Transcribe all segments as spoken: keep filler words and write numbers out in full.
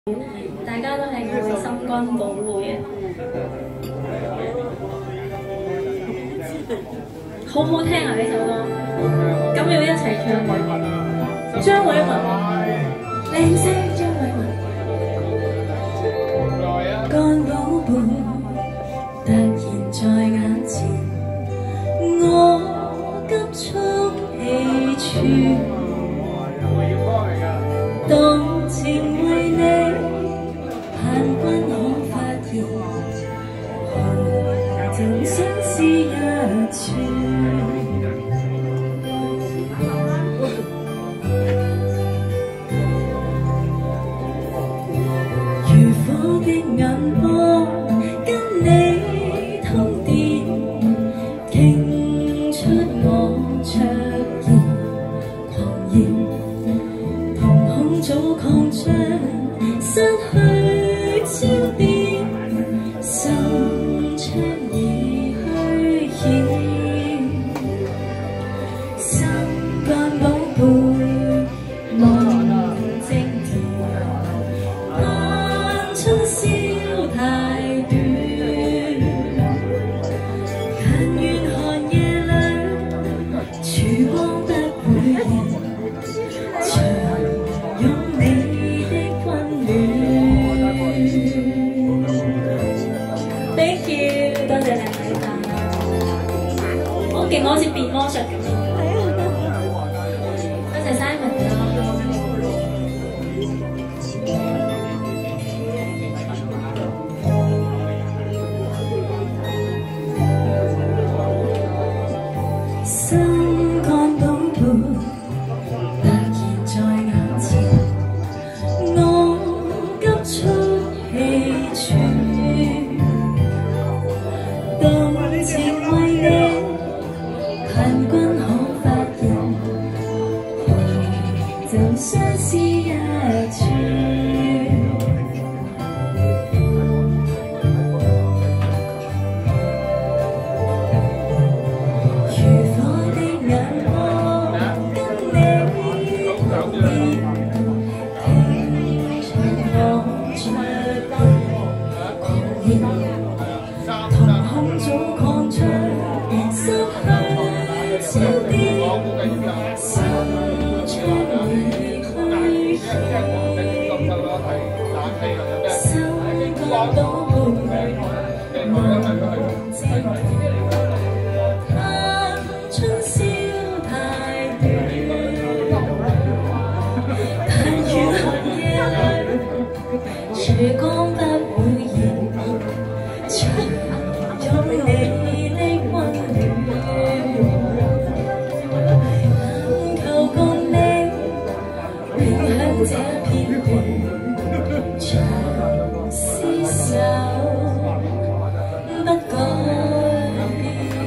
大家都係我嘅心肝寶貝啊！好好聽啊呢首歌，咁要一齊唱嘅。張偉文，靚聲張偉文，肝寶貝突然在眼前，我急速氣喘，動情為你。 盼君可發現，就相思一串。如火的眼波，跟你通電，傾出我灼熱狂熱，瞳孔早擴張，失去。 焦點，心窗已虛掩，心肝寶貝望靜甜，盼春宵太短，但願寒夜裏曙光不會現，長擁你的溫暖。 Thank you， 多謝靚女仔，好勁，我好似變魔術咁。多謝 Simon 啦。心肝寶貝突然在眼前，我急速氣喘。 動情為你，盼君可發現，就相思一串。如火的眼波，跟你通電，聽出我灼熱狂熱。 早擴張，失去焦點，心窗已虛掩，心肝寶貝望靜甜，盼春宵太短，但願寒夜裏曙光不會現。 擁你的溫暖，求共你永享這片緣，長廝守不改變。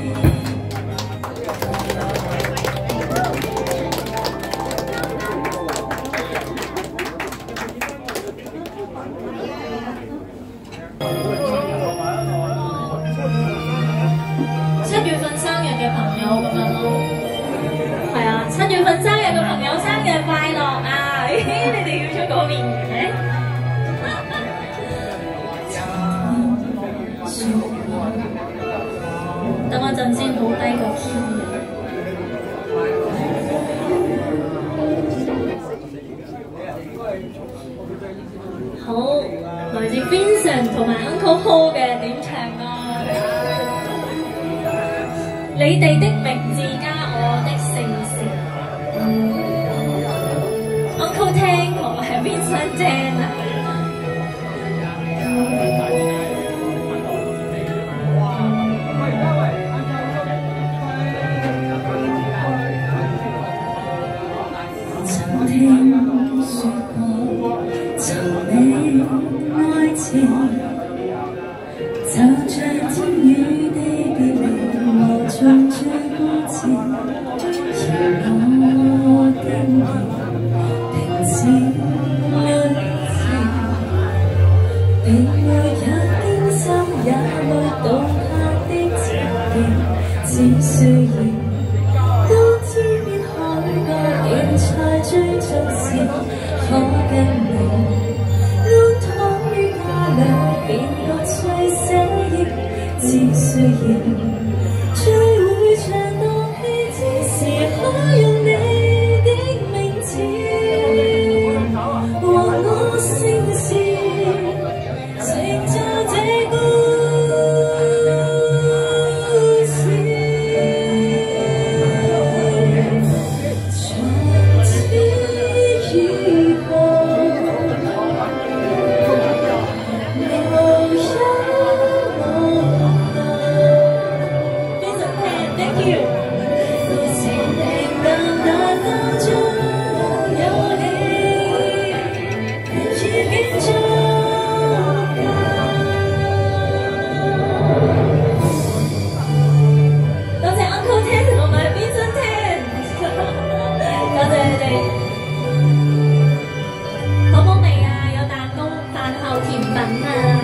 七月份生日嘅朋友咁樣咯，係啊，七月份生日嘅朋友生日快樂啊！你哋要出嗰邊嘅？等我陣先，好低個 key。好，來自 Vincent 同埋 Uncle Ho 嘅點唱啊！ 你哋的名字加我的姓氏 ，Uncle 聽我係 Vincent 聽啊。曾聽說過，尋你愛情，就像天與地別離。 像最過節，而我的你停止戀情，並沒有驚心也沒動魄的情景，只需要到天邊海角，竟才追逐時，可跟你。 雖然最會長蕩氣之時，可用你的名字和我聲線，成就這故事。從此以後，無憂無慮。故事平淡但當中有你，已經足夠。多謝 Uncle Ten 同埋 Vincent Ten， 多謝你哋。好冇味啊！有蛋糕、飯後甜品啊！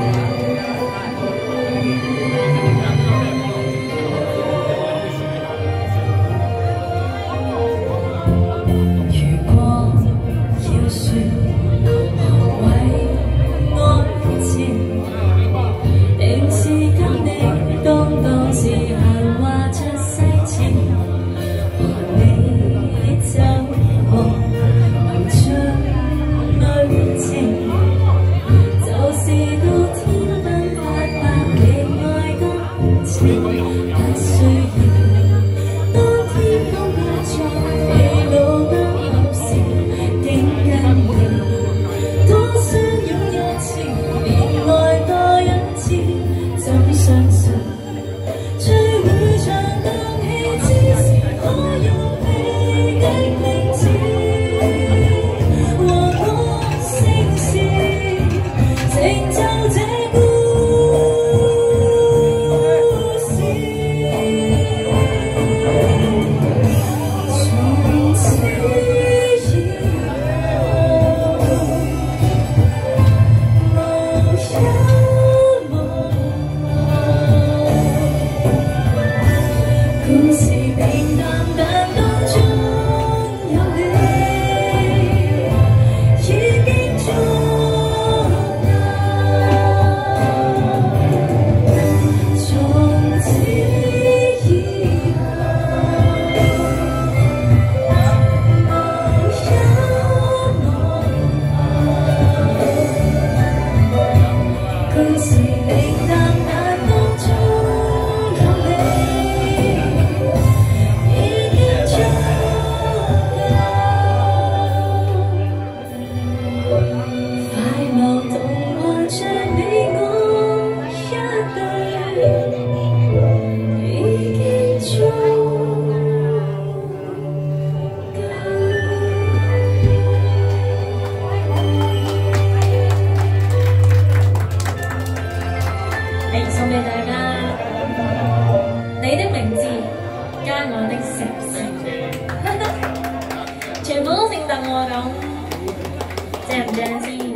送俾大家，你的名字加我的城市，全部都姓鄧喎咁，正唔正先？